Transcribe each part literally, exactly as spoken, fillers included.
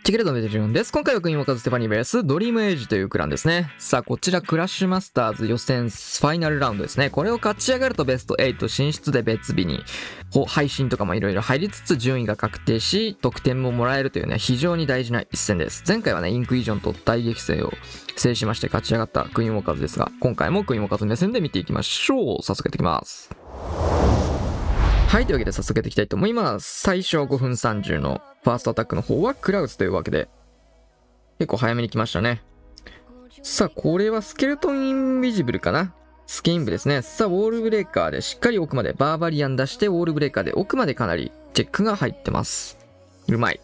チケレットメデジュンです。今回はクイーン・ワカズ・ステファニー・ベース、ドリームエイジというクランですね。さあ、こちらクラッシュマスターズ予選ファイナルラウンドですね。これを勝ち上がるとベストはち進出で別日に配信とかもいろいろ入りつつ順位が確定し、得点ももらえるというね、非常に大事な一戦です。前回はね、インクイージョンと大激戦を制しまして勝ち上がったクイーン・ウォーカーズですが、今回もクイーン・ウォーカーズ目線で見ていきましょう。早速やっていきます。はい、というわけで早速やっていきたいと思います。最初ごふんさんじゅうのファーストアタックの方はクラウスというわけで、結構早めに来ましたね。さあ、これはスケルトンインビジブルかな。スケインブですね。さあ、ウォールブレーカーでしっかり奥まで、バーバリアン出してウォールブレーカーで奥までかなりチェックが入ってます。うまい。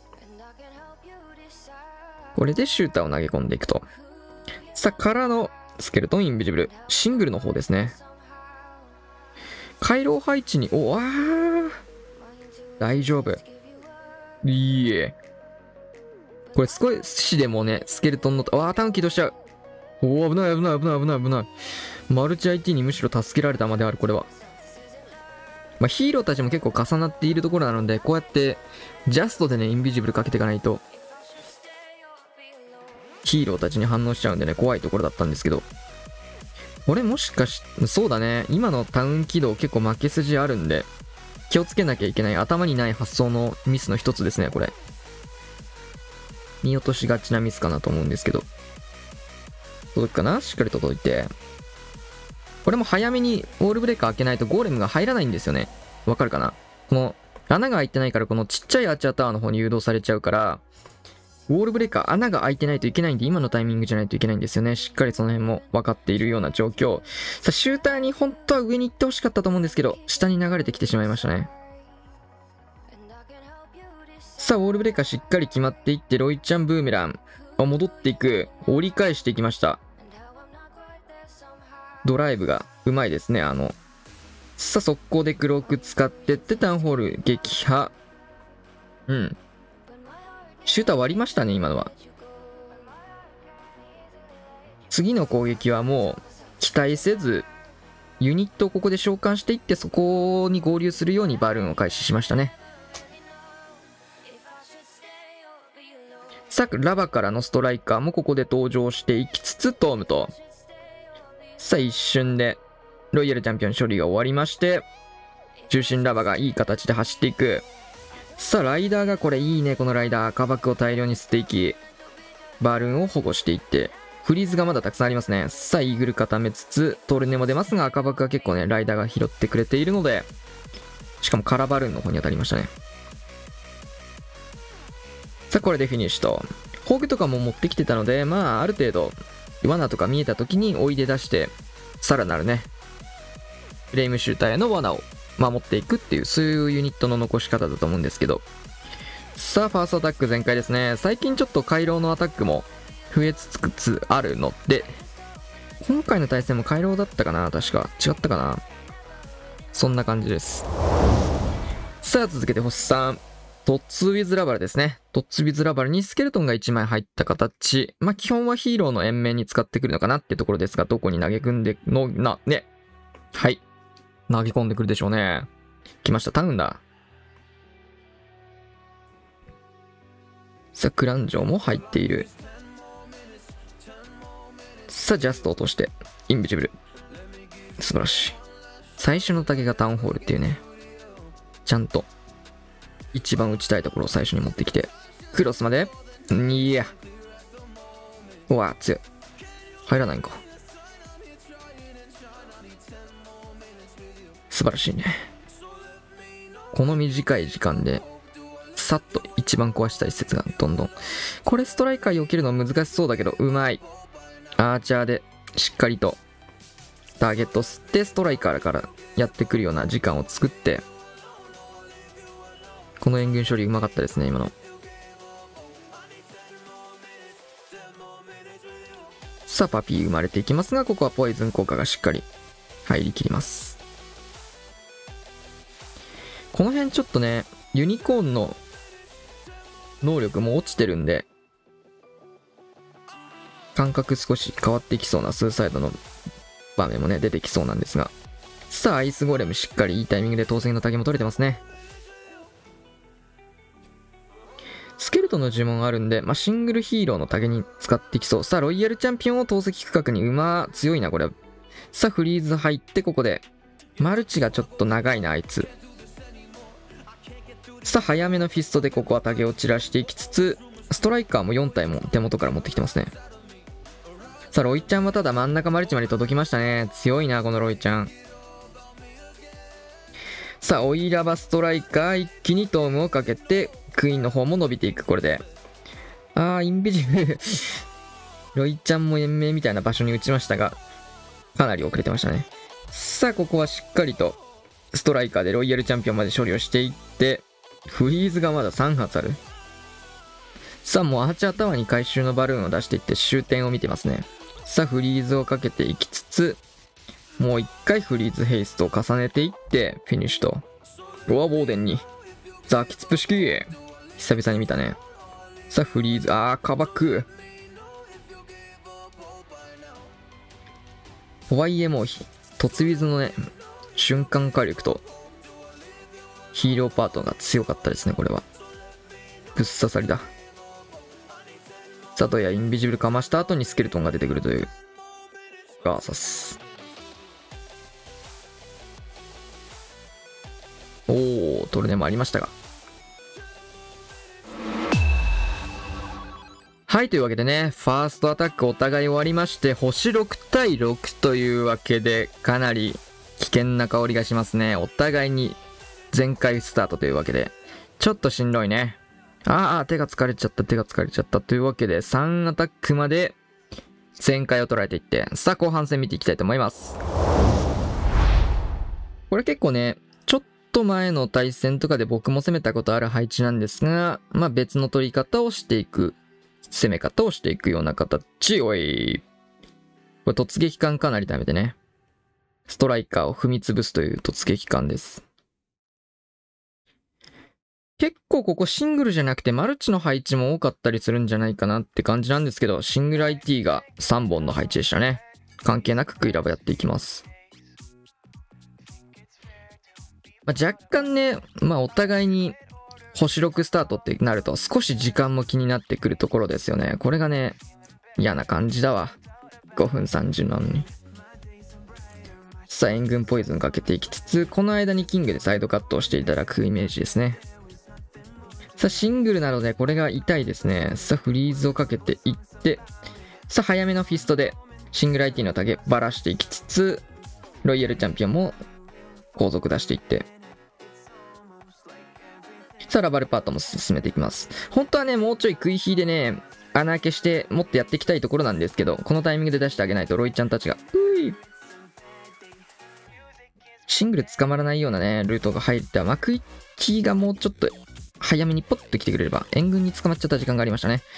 これでシューターを投げ込んでいくと。さあ、からのスケルトンインビジブル。シングルの方ですね。回廊配置に、おわー大丈夫。いいえ。これ少しでもね、スケルトンの、わー、タン起動しちゃう。おー、危ない危ない危ない危ない危ない。マルチ アイティー にむしろ助けられたまである、これは。まあ、ヒーローたちも結構重なっているところなので、こうやって、ジャストでね、インビジブルかけていかないと、ヒーローたちに反応しちゃうんでね、怖いところだったんですけど。これもしかし、そうだね、今のタウン起動結構負け筋あるんで、気をつけなきゃいけない、頭にない発想のミスの一つですね、これ。見落としがちなミスかなと思うんですけど。届くかな？しっかり届いて。これも早めにウォールブレーカー開けないとゴーレムが入らないんですよね。わかるかな？この穴が開いてないからこのちっちゃいアーチャータワーの方に誘導されちゃうから、ウォールブレーカー穴が開いてないといけないんで今のタイミングじゃないといけないんですよね。しっかりその辺も分かっているような状況。さあ、シューターに本当は上に行ってほしかったと思うんですけど、下に流れてきてしまいましたね。さあ、ウォールブレーカーしっかり決まっていって、ロイちゃんブーメラン。あ、戻っていく。折り返していきました。ドライブがうまいですね、あの。さあ、速攻でクローク使ってって、タウンホール撃破。うん。シューター割りましたね、今のは。次の攻撃はもう、期待せず、ユニットをここで召喚していって、そこに合流するようにバルーンを開始しましたね。さあ、ラバからのストライカーもここで登場していきつつ、トームと。さあ、一瞬で、ロイヤルチャンピオン処理が終わりまして、中心ラバがいい形で走っていく。さあ、ライダーがこれいいね、このライダー。赤バックを大量に吸っていき、バルーンを保護していって、フリーズがまだたくさんありますね。さあ、イーグル固めつつ、トルネも出ますが、赤バックは結構ね、ライダーが拾ってくれているので、しかもカラバルーンの方に当たりましたね。さあ、これでフィニッシュと。ホーグとかも持ってきてたので、まあ、ある程度、罠とか見えた時に追い出出して、さらなるね、フレームシューターへの罠を守っていくっていう、そういうユニットの残し方だと思うんですけど。さあ、ファーストアタック全開ですね。最近ちょっと回廊のアタックも増えつつあるので、今回の対戦も回廊だったかな？確か。違ったかな？そんな感じです。さあ、続けて星さん。トッツウィズラバルですね。トッツウィズラバルにスケルトンがいちまい入った形。まあ、基本はヒーローの円面に使ってくるのかなっていうところですが、どこに投げ込んでの、な、ね。はい。投げ込んでくるでしょうね。来ました。タウンだ。さあ、クランジョも入っている。さあ、ジャスト落として、インビジブル。素晴らしい。最初のタゲがタウンホールっていうね。ちゃんと。一番打ちたいところを最初に持ってきて、クロスまで、いや。うわ、強い。入らないんか。素晴らしいね。この短い時間で、さっと一番壊したい施設がどんどん。これストライカー避けるの難しそうだけど、うまい。アーチャーでしっかりとターゲット吸ってストライカーからやってくるような時間を作って、この援軍処理うまかったですね、今の。さあ、パピー生まれていきますが、ここはポイズン効果がしっかり入りきります。この辺ちょっとね、ユニコーンの能力も落ちてるんで、感覚少し変わってきそうなスーサイドの場面もね、出てきそうなんですが。さあ、アイスゴーレムしっかりいいタイミングで当選のタゲも取れてますね。スケルルドの呪文あるんで、まあ、シングルヒーローのタゲに使ってきそう。さあ、ロイヤルチャンピオンを投石区画に馬強いな、これ。さあ、フリーズ入って、ここで。マルチがちょっと長いな、あいつ。さあ、早めのフィストでここはタゲを散らしていきつつ、ストライカーもよん体も手元から持ってきてますね。さあ、ロイちゃんはただ真ん中マルチまで届きましたね。強いな、このロイちゃん。さあ、オイラバストライカー一気にトームをかけて、クイーンの方も伸びていく、これで。あー、インビジブル。ロイちゃんも延命みたいな場所に打ちましたが、かなり遅れてましたね。さあ、ここはしっかりと、ストライカーでロイヤルチャンピオンまで処理をしていって、フリーズがまださん発ある。さあ、もうアーチャータワーに回収のバルーンを出していって終点を見てますね。さあ、フリーズをかけていきつつ、もう一回フリーズヘイストを重ねていって、フィニッシュと。ロアボーデンに、ザキツプ式久々に見たね。さあ、フリーズ、あー、カバック。とはいえもう、突ウィズのね、瞬間火力と、ヒーローパートが強かったですね、これは。ぶっ刺さりだ。サトやインビジブルかました後にスケルトンが出てくるという。ガーサス。おー、トルネもありましたが。はい、というわけでね、ファーストアタックお互い終わりまして、星ろく対ろくというわけで、かなり危険な香りがしますね。お互いに全開スタートというわけで、ちょっとしんどいね。ああ、手が疲れちゃった、手が疲れちゃったというわけで、さんアタックまで全開を捉えていって、さあ後半戦見ていきたいと思います。これ結構ね、ちょっと前の対戦とかで僕も攻めたことある配置なんですが、まあ別の取り方をしていく、攻め方をしていくような形。おい。これ突撃艦かなりダメでね。ストライカーを踏み潰すという突撃艦です。結構ここシングルじゃなくてマルチの配置も多かったりするんじゃないかなって感じなんですけど、シングル アイティー がさんぼんの配置でしたね。関係なくクイラブやっていきます。まあ、若干ね、まあお互いに星ろくスタートってなると少し時間も気になってくるところですよね。これがね、嫌な感じだわ。ごふんさんじゅうなのに。さあ、援軍ポイズンかけていきつつ、この間にキングでサイドカットをしていただくイメージですね。さあ、シングルなのでこれが痛いですね。さあ、フリーズをかけていって、さあ、早めのフィストでシングル アイティー のタゲばらしていきつつ、ロイヤルチャンピオンも後続出していって、さあ、ラバルパートも進めていきます。本当はね、もうちょい食い火でね、穴開けしてもっとやっていきたいところなんですけど、このタイミングで出してあげないとロイちゃんたちが、ういシングル捕まらないようなね、ルートが入った。マクイッチがもうちょっと早めにポッと来てくれれば、援軍に捕まっちゃった時間がありましたね。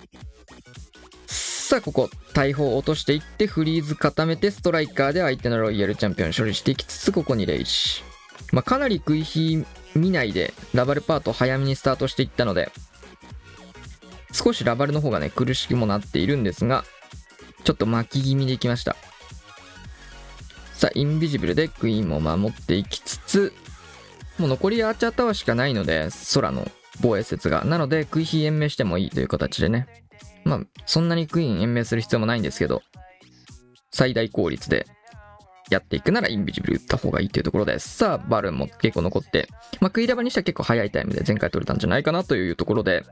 さあ、ここ、大砲を落としていって、フリーズ固めて、ストライカーで相手のロイヤルチャンピオンを処理していきつつ、ここにレイジ。まあ、かなり食い火見ないで、ラバルパートを早めにスタートしていったので、少しラバルの方がね、苦しくもなっているんですが、ちょっと巻き気味でいきました。さあ、インビジブルでクイーンも守っていきつつ、もう残りアーチャータワーしかないので、空の防衛説が。なので、クイヒ延命してもいいという形でね。まあ、そんなにクイーン延命する必要もないんですけど、最大効率でやっていくならインビジブル打った方がいいというところです。さあ、バルーンも結構残って、まあ、クイラバにしては結構早いタイムで前回取れたんじゃないかなというところで、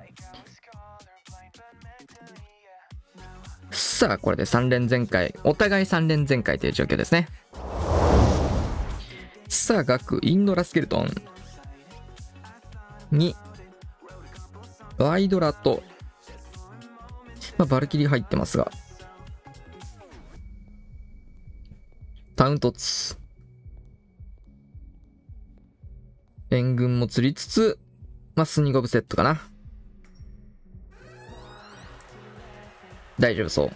さあ、これでさん連全開、お互いさん連全開という状況ですね。さあ、ガク、インドラスケルトンに、バイドラと、まあ、バルキリー入ってますが、タウントツ。援軍も釣りつつ、まあ、スニゴブセットかな。大丈夫そう。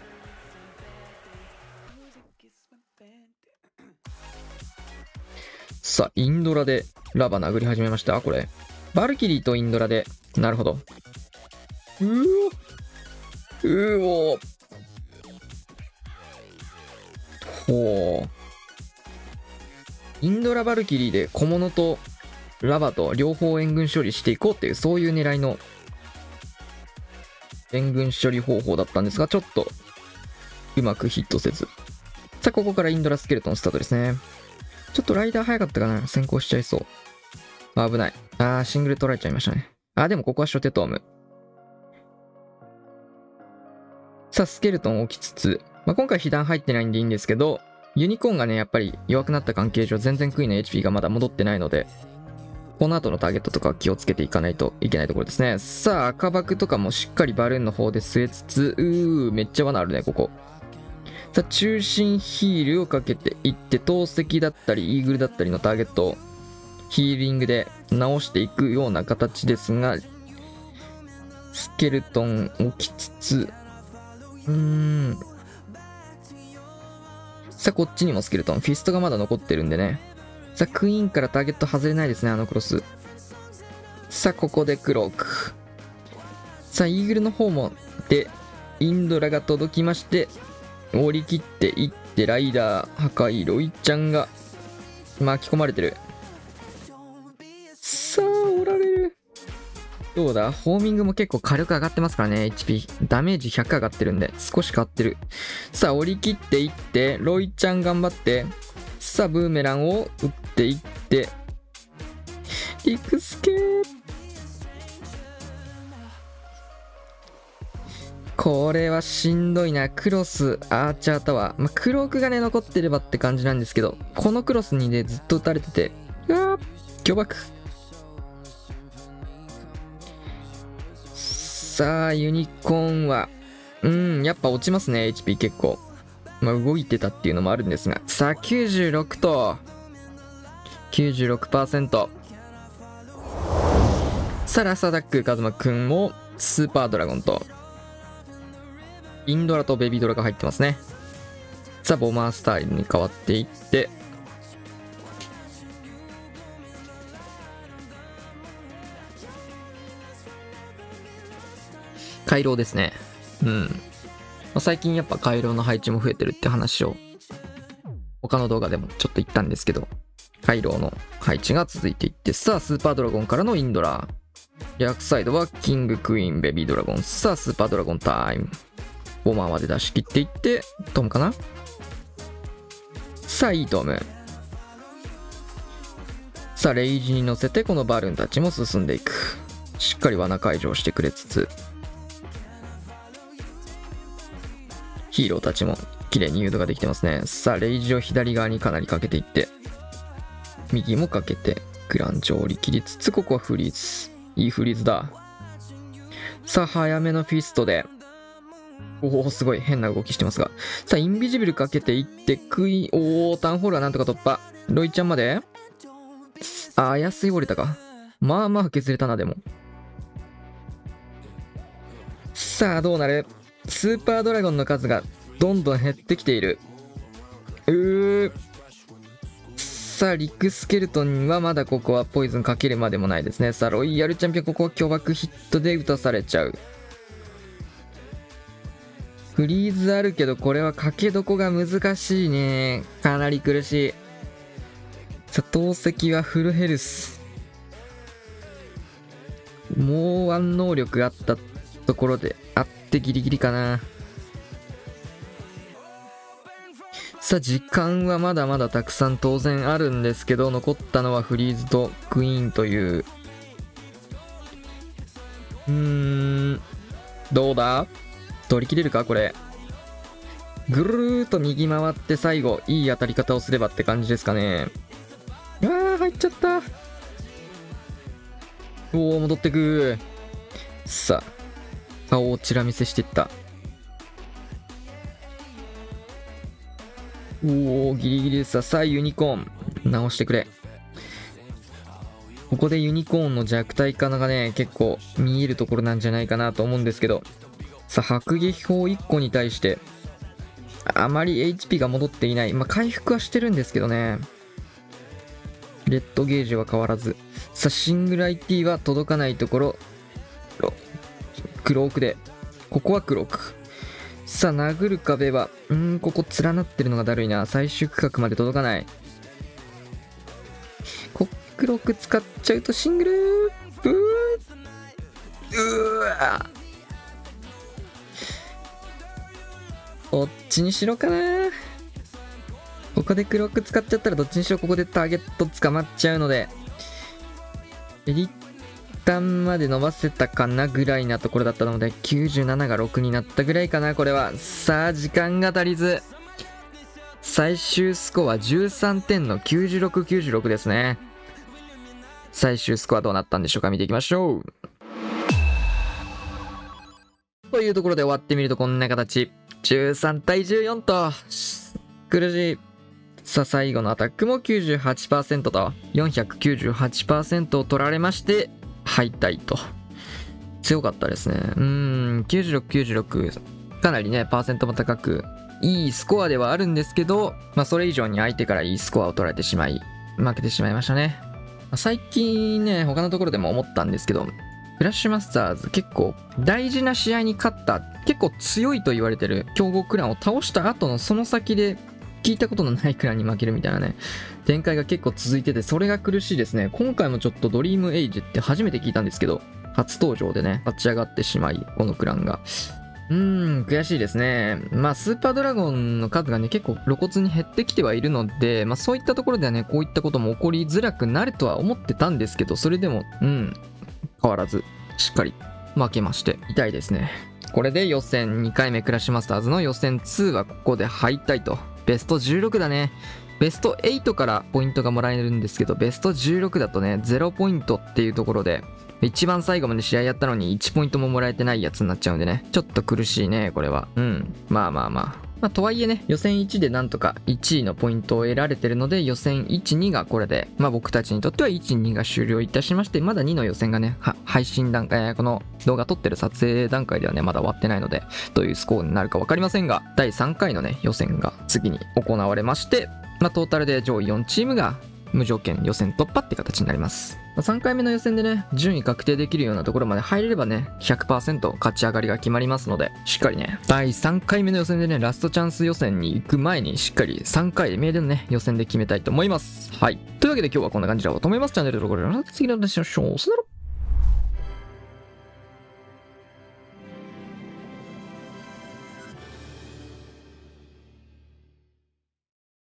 さあ、インドラでラバ殴り始めました。これ。バルキリーとインドラで。なるほど。うーお。うーお。ほう。インドラバルキリーで小物とラバと両方援軍処理していこうっていう、そういう狙いの援軍処理方法だったんですが、ちょっとうまくヒットせず。さあ、ここからインドラスケルトンスタートですね。ちょっとライダー早かったかな、先行しちゃいそう。あ、危ない。あー、シングル取られちゃいましたね。あ、でもここはショテトーム。さあ、スケルトン置きつつ、まあ、今回被弾入ってないんでいいんですけど、ユニコーンがね、やっぱり弱くなった関係上、全然クイーンの エイチピー がまだ戻ってないので、この後のターゲットとか気をつけていかないといけないところですね。さあ、赤爆とかもしっかりバルーンの方で据えつつ、うー、めっちゃ罠あるね、ここ。さあ、中心ヒールをかけていって、投石だったり、イーグルだったりのターゲットをヒーリングで直していくような形ですが、スケルトン置きつつ、うーん。さあ、こっちにもスケルトン。フィストがまだ残ってるんでね。さあ、クイーンからターゲット外れないですね、あのクロス。さあ、ここでクローク。さあ、イーグルの方も、で、インドラが届きまして、折り切っていって、ライダー、破壊、ロイちゃんが巻き込まれてる。さあ、おられる。どうだ、ホーミングも結構火力上がってますからね、エイチピー。ダメージひゃく上がってるんで、少し変わってる。さあ、折り切っていって、ロイちゃん頑張って、さあ、ブーメランを打っていって、リクスケー。これはしんどいな。クロス、アーチャータワー。まあ、クロークがね、残ってればって感じなんですけど、このクロスにね、ずっと打たれてて、うわー、巨爆。さあ、ユニコーンは、うん、やっぱ落ちますね、エイチピー 結構。まあ、動いてたっていうのもあるんですが。さあ、きゅうじゅうろくと、きゅうじゅうろくパーセント。さあ、ラサダック、カズマくんも、スーパードラゴンと、インドラとベビードラが入ってますね。さあ、ボマースタイルに変わっていって、回廊ですね。うん。まあ、最近やっぱ回廊の配置も増えてるって話を、他の動画でもちょっと言ったんですけど、回廊の配置が続いていって、さあ、スーパードラゴンからのインドラ。逆サイドはキング、クイーン、ベビードラゴン。さあ、スーパードラゴンタイム。ボマーまで出し切っていって、トムかな。さあ、いいトム。さあ、レイジに乗せて、このバルーンたちも進んでいく。しっかり罠解除してくれつつ、ヒーローたちも綺麗に誘導ができてますね。さあ、レイジを左側にかなりかけていって、右もかけて、グランジを折り切りつつ、ここはフリーズ。いいフリーズだ。さあ、早めのフィストで、おお、すごい変な動きしてますが。さあ、インビジブルかけていって、クイーン、おー、タウンホールはなんとか突破。ロイちゃんまであー、安い折れたか。まあまあ削れたな、でも。さあ、どうなる？スーパードラゴンの数がどんどん減ってきている。うー。さあ、リクスケルトンはまだここはポイズンかけるまでもないですね。さあ、ロイヤルチャンピオン、ここは巨爆ヒットで打たされちゃう。フリーズあるけど、これはかけどこが難しいね。かなり苦しい。さあ、投石はフルヘルス。もうワン能力があったところであってギリギリかな。さあ、時間はまだまだたくさん当然あるんですけど、残ったのはフリーズとクイーンという。うーん、どうだ？取り切れるかこれ。ぐるーっと右回って最後、いい当たり方をすればって感じですかね。あー、入っちゃった。おー、戻ってく。さあ、顔をチラ見せしていった。おー、ギリギリでさ、さあ、ユニコーン。直してくれ。ここでユニコーンの弱体化がね、結構見えるところなんじゃないかなと思うんですけど。さあ、迫撃砲いっこに対して、あまり エイチピー が戻っていない。まあ、回復はしてるんですけどね。レッドゲージは変わらず。さあ、シングル アイティー は届かないところ。クロークで。ここはクローク。さあ、殴る壁は、うーん、ここ連なってるのがだるいな。最終区画まで届かない。こクローク使っちゃうとシングル。うーうーわどっちにしろかな。ここでクロック使っちゃったらどっちにしろここでターゲット捕まっちゃうので、一旦まで伸ばせたかなぐらいなところだったので、きゅうじゅうなながろくになったぐらいかな、これは。さあ、時間が足りず。最終スコアじゅうさんてんのきゅうじゅうろく、きゅうじゅうろくですね。最終スコアどうなったんでしょうか、見ていきましょう。というところで終わってみるとこんな形。じゅうさんたいじゅうよんと、苦しい。さあ、最後のアタックも きゅうじゅうはちパーセント と、よんひゃくきゅうじゅうはちパーセント を取られまして、敗退と。強かったですね。うーん、きゅうじゅうろく、きゅうじゅうろく。かなりね、パーセントも高く、いいスコアではあるんですけど、まあ、それ以上に相手からいいスコアを取られてしまい、負けてしまいましたね。まあ、最近ね、他のところでも思ったんですけど、クラッシュマスターズ結構大事な試合に勝った、結構強いと言われてる強豪クランを倒した後のその先で、聞いたことのないクランに負けるみたいなね、展開が結構続いてて、それが苦しいですね。今回もちょっとドリームエイジって初めて聞いたんですけど、初登場でね、立ち上がってしまい、このクランが。うーん、悔しいですね。まあ、スーパードラゴンの数がね、結構露骨に減ってきてはいるので、まあ、そういったところではね、こういったことも起こりづらくなるとは思ってたんですけど、それでも、うん、変わらず、しっかり負けまして、痛いですね。これで予選にかいめクラッシュマスターズの予選にはここで敗退と。ベストじゅうろくだね。ベストはちからポイントがもらえるんですけど、ベストじゅうろくだとね、ゼロポイントっていうところで、一番最後まで試合やったのにいちポイントももらえてないやつになっちゃうんでね。ちょっと苦しいね、これは。うん。まあまあまあ。まあ、とはいえね、予選いちでなんとかいちいのポイントを得られてるので、予選いち、にがこれで、まあ僕たちにとってはいち、にが終了いたしまして、まだにの予選がね、配信段階、えー、この動画撮ってる撮影段階ではね、まだ終わってないので、どういうスコアになるかわかりませんが、だいさんかいのね、予選が次に行われまして、まあトータルで上位よんチームが無条件予選突破って形になります。さんかいめの予選でね、順位確定できるようなところまで入れればね、ひゃくパーセント 勝ち上がりが決まりますので、しっかりね、だいさんかいめの予選でね、ラストチャンス予選に行く前に、しっかりさんかいめでのね、予選で決めたいと思います。はい。というわけで今日はこんな感じで終わろうと思います。チャンネル登録、次のお願いしましょう。それでは